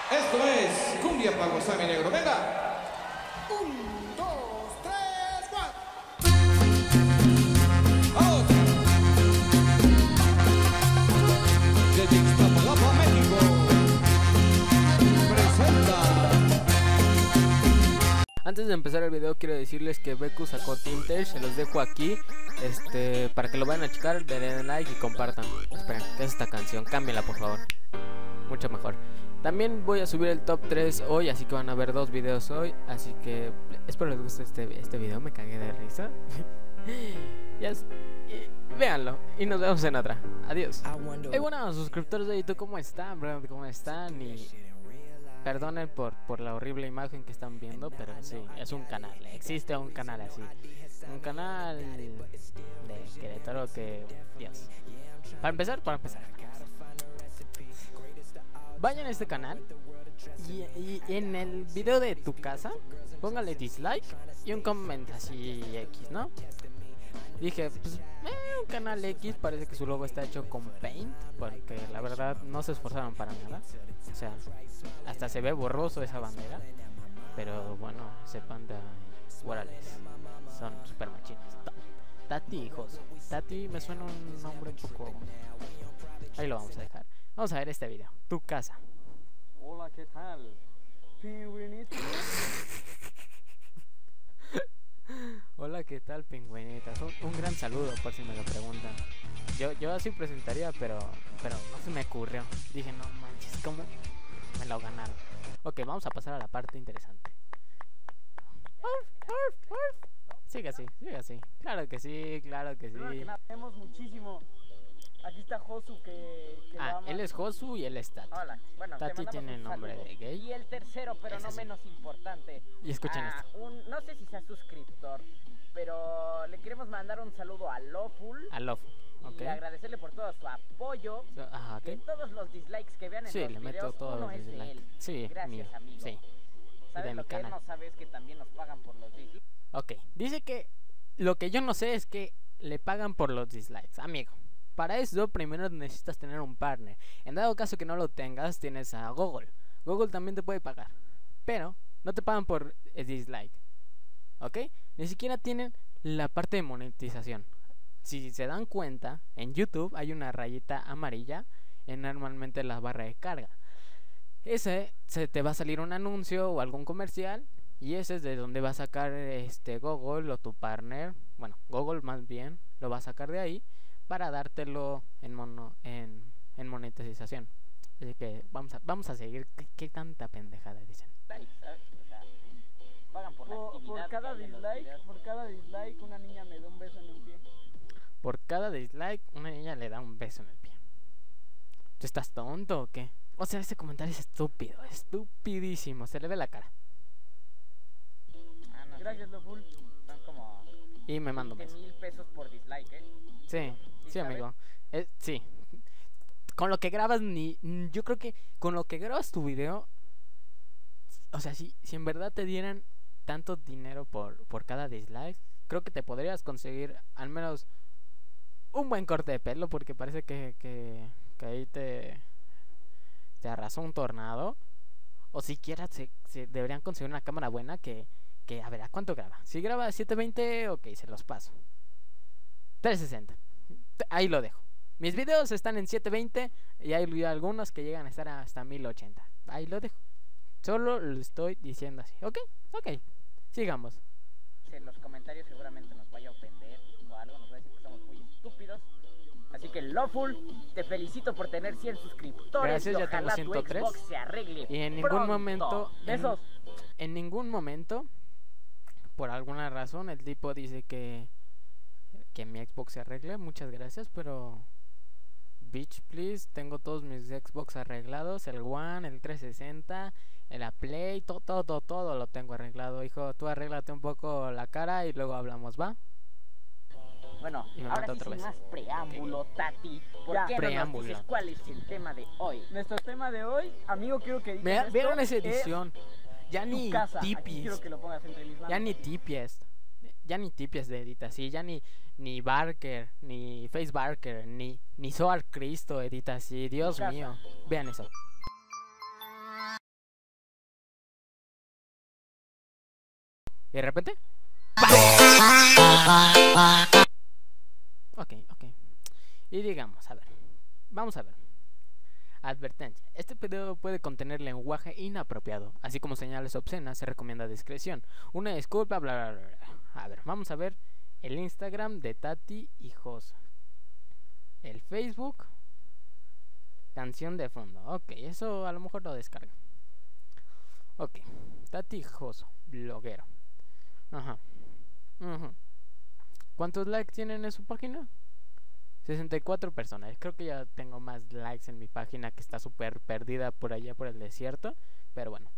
Esto es Cumbia para gozar, mi negro. Venga. 1, 2, 3, 4. Vamos. Desde Iztapalapa, México, presenta. Antes de empezar el video quiero decirles que Beku sacó Tinter, se los dejo aquí, para que lo vayan a checar, denle like y compartan. Esperen, ¿qué es esta canción? Cámbiala por favor, mucho mejor. También voy a subir el top 3 hoy, así que van a ver 2 videos hoy, asy que espero les guste este video, me cagué de risa. Véanlo y nos vemos en otra. Adiós. Hey, bueno, suscriptores de YouTube, ¿cómo están, bro? ¿Cómo están? Y perdonen por la horrible imagen que están viendo, pero sí, es un canal, existe un canal así. Un canal de Querétaro que... Dios. Para empezar. Vayan a este canal y en el video de tu casa, póngale dislike y un comentario así X, ¿no? Dije, pues, un canal X, parece que su logo está hecho con Paint, porque la verdad no se esforzaron para nada. O sea, hasta se ve borroso esa bandera. Pero bueno, sepan de Guarales, son super machines. Tati, hijos. Tati me suena un nombre un poco... Ahí lo vamos a dejar. Vamos a ver este video. Tu casa. Hola, ¿qué tal? Pingüinito. Hola, ¿qué tal, pingüinitas? Un gran saludo, por si me lo preguntan. Yo así presentaría, pero no se me ocurrió. Dije, no manches, ¿cómo me lo ganaron? Ok, vamos a pasar a la parte interesante. Sigue así. Claro que sí. Tenemos muchísimo. Aquí está Josu que él es Josu y él es Tati. Hola. Bueno, Tati tiene nombre de gay. Y el tercero, pero es no así. menos importante. Y escuchen esto. No sé si sea suscriptor, pero le queremos mandar un saludo a Loful. A Love. Y agradecerle por todo su apoyo. Ajá, Y ok. todos los dislikes que vean en Sí, los le meto videos, todos uno los es de dislikes. él. Sí, Gracias, mío. amigo. Sí. ¿Sabes De mi lo que él canal. no sabe? Es que también nos pagan por los dislikes. Ok, dice que lo que yo no sé es que le pagan por los dislikes, amigo. Para eso primero necesitas tener un partner. En dado caso que no lo tengas, tienes a Google. Google también te puede pagar, pero no te pagan por el dislike. ¿Ok? Ni siquiera tienen la parte de monetización. Si se dan cuenta, en YouTube hay una rayita amarilla en normalmente la barra de carga. Ese se te va a salir un anuncio o algún comercial. Y ese es de donde va a sacar Google o tu partner. Bueno, Google más bien lo va a sacar de ahí para dártelo en monetización. Así que vamos a seguir. ¿Qué tanta pendejada dicen? ¿Sabes? O sea, pagan por la actividad Por cada dislike una niña me da un beso en un pie. Por cada dislike una niña le da un beso en el pie. ¿Tú estás tonto o qué? O sea, ese comentario es estúpido, estupidísimo. Se le ve la cara. No Gracias, Loful. Son como Y me mando un beso. 20,000 pesos por dislike, Sí, ¿sabes? amigo. Sí. Con lo que grabas yo creo que con lo que grabas tu video, o sea, si en verdad te dieran tanto dinero por cada dislike, creo que te podrías conseguir al menos un buen corte de pelo, porque parece que ahí te arrasó un tornado. O siquiera se deberían conseguir una cámara buena que a ver, ¿a cuánto graba? Si graba a 720, ok, se los paso. 360. Ahí lo dejo. Mis videos están en 720 y hay algunos que llegan a estar hasta 1080. Ahí lo dejo. Solo lo estoy diciendo así. Ok, sigamos. En los comentarios seguramente nos vaya a ofender o algo, nos va a decir que somos muy estúpidos. Así que Lawful, te felicito por tener 100 suscriptores. Gracias, y ya tengo ojalá tu 103. Xbox se arregle Y en ningún pronto. momento, Besos. en ningún momento, por alguna razón, el tipo dice que mi Xbox se arregle. Muchas gracias, pero bitch, please, tengo todos mis Xbox arreglados, el One, el 360, la Play, todo lo tengo arreglado. Hijo, tú arréglate un poco la cara y luego hablamos, ¿va? Bueno, Y me ahora mata sí otra sin vez. más preámbulo, Tati, ¿por Ya. qué no nos Preámbulo. dices cuál es el tema de hoy? Nuestro tema de hoy, amigo, quiero que digas esto, ¿Vieron esa es edición? Ya tu ni casa. Aquí tipis. quiero que lo pongas entre mis manos. Ya ni tipies de edita, sí, ya ni Barker, ni Face Barker, ni Soar Cristo edita así, Dios casa. mío. Vean eso. Y de repente... Ok. Y digamos, a ver. Vamos a ver. Advertencia. Este video puede contener lenguaje inapropiado, así como señales obscenas. Se recomienda discreción. Una disculpa, bla, bla, bla. A ver, vamos a ver el Instagram de Tati y Joso. El Facebook. Canción de fondo. Ok, eso a lo mejor lo descarga. Ok. Tati y Joso, bloguero. Ajá. ¿Cuántos likes tienen en su página? 64 personas. Creo que ya tengo más likes en mi página, que está súper perdida por allá por el desierto. Pero bueno.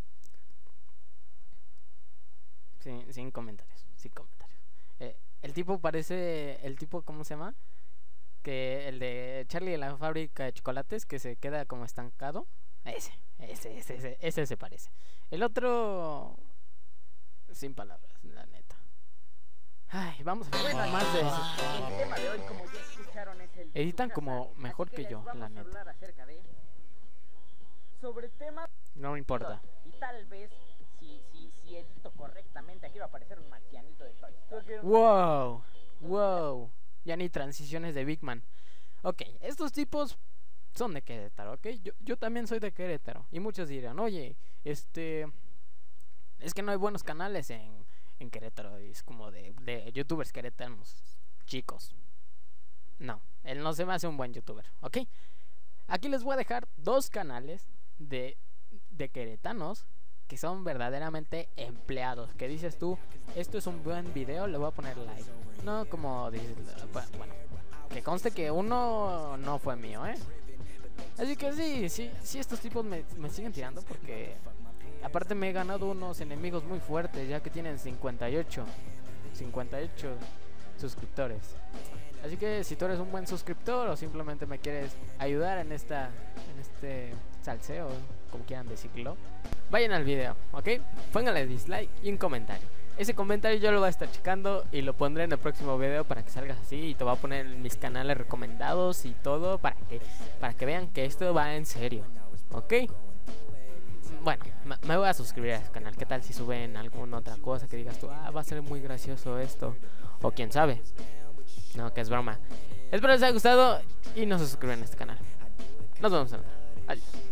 Sin comentarios. El tipo parece... El tipo, ¿cómo se llama? Que el de Charlie de la fábrica de chocolates, que se queda como estancado. Ese se parece. El otro... Sin palabras, la neta. Ay, vamos a ver más de eso. El tema de hoy, como ya escucharon, es el Editan de su como casa. mejor Así que yo, les la vamos a neta. hablar acerca de... sobre temas... No me importa. Y tal vez, si edito correctamente, aquí va a aparecer un marcianito de Toy Story. Wow. Ya ni transiciones de Big Man. Ok, estos tipos son de Querétaro, ok. Yo también soy de Querétaro. Y muchos dirán, oye, es que no hay buenos canales en Querétaro. Es como de youtubers querétanos chicos. No, él no se me hace un buen youtuber, ok. Aquí les voy a dejar dos canales de queretanos que son verdaderamente empleados. Que dices tú, esto es un buen video, le voy a poner like. No como dices, bueno, que conste que uno no fue mío, Así que sí, estos tipos me siguen tirando porque aparte me he ganado unos enemigos muy fuertes, ya que tienen 58 suscriptores. Así que si tú eres un buen suscriptor o simplemente me quieres ayudar en este salseo, como quieran decirlo, vayan al video, ¿ok? Pónganle dislike y un comentario. Ese comentario yo lo voy a estar checando y lo pondré en el próximo video para que salgas así, y te voy a poner en mis canales recomendados y todo para que vean que esto va en serio, ¿ok? Bueno, me voy a suscribir a ese canal. ¿Qué tal si suben alguna otra cosa que digas tú, va a ser muy gracioso esto? O quién sabe. No, que es broma. Espero les haya gustado y no se suscriban a este canal. Nos vemos en otra. Adiós.